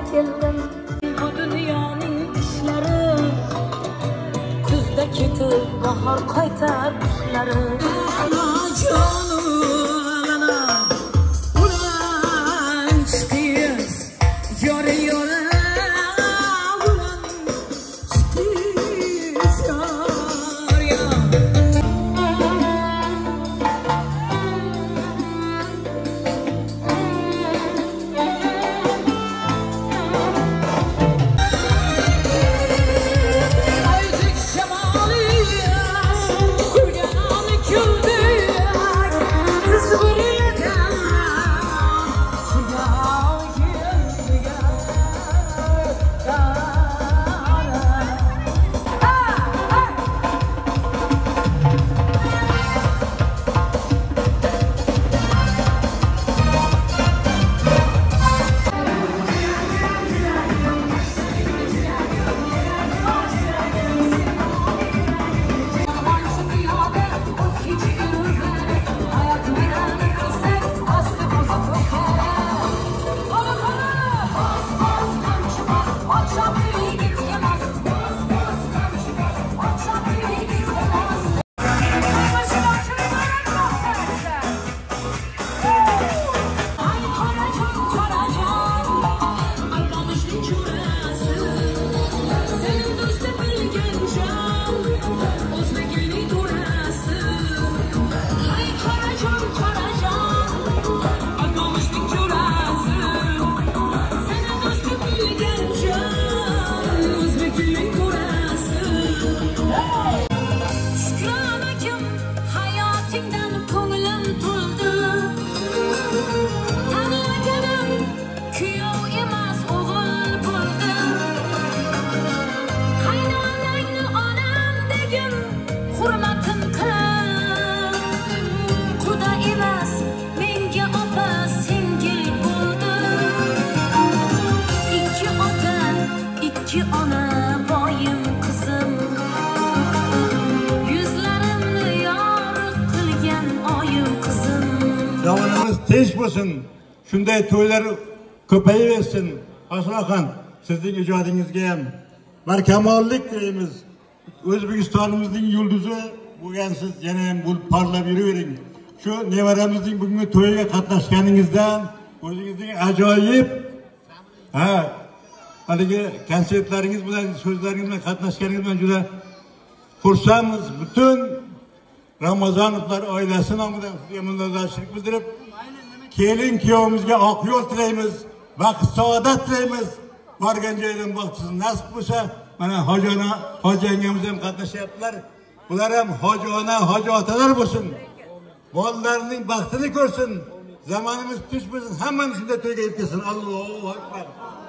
keldim. Bu dunyoning ishlari kuzda ketib bahor qaytar qishlari. Zamanımız tez bo'lsin, shunday to'ylar ko'payaversin. Aslohan sizning ijodingizga ham barkamollik tilaymiz. O'zbekistonimizning yulduzi bo'lgansiz, yana ham bo'lib parlab yuravering. Shu nevaramizning bugungi to'yiga qatnashganingizdan o'zingizning ajoyib haligi konsertlaringiz bilan, so'zlaringiz bilan qatnashganingiz bilan juda xursandmiz. Butun Ramazonovlar oilasi nomidan sizga minnatdorchilik bildirib, kelin kuyovimizga oq yo'l tilaymiz, baxt saodat tilaymiz. Borgan joydan baxtsiz nasib bo'lsa, mana hoji ona, hoji yangamiz ham qatnashyaptilar. Bular ham hoji ona, hoji otalar bo'lsin. Bolalarining baxtini ko'rsin. Zamonimiz tush bo'lsin, hammani shunday to'yga yetkazsin. Allohu akbar.